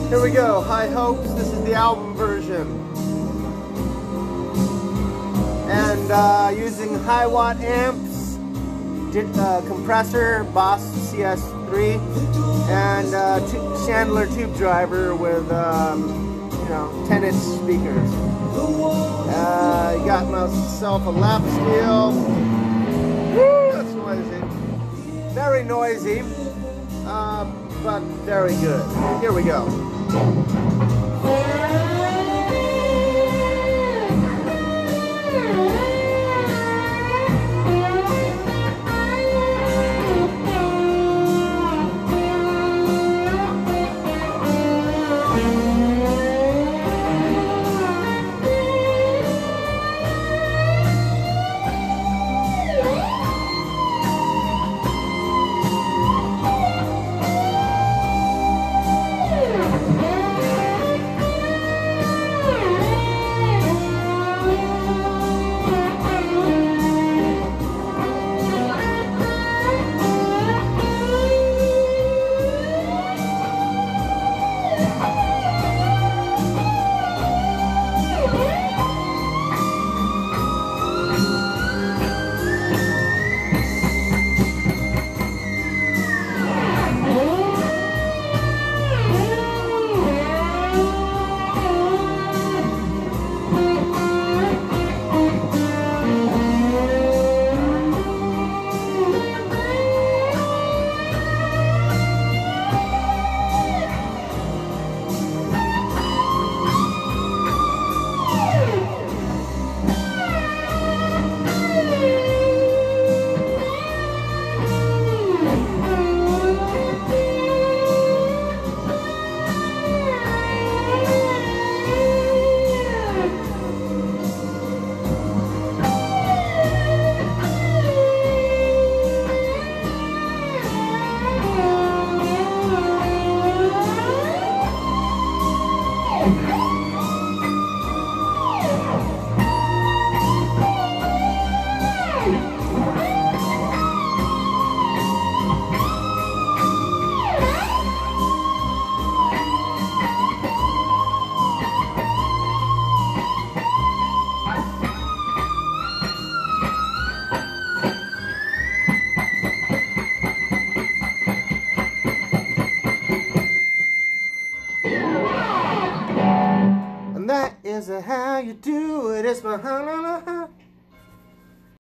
Here we go, High Hopes. This is the album version. And using hiwatt amps, compressor, Boss CS3, and Chandler tube driver with, 10-inch speakers. Got myself a lap steel. Woo, that's noisy. Very noisy, but very good. Here we go.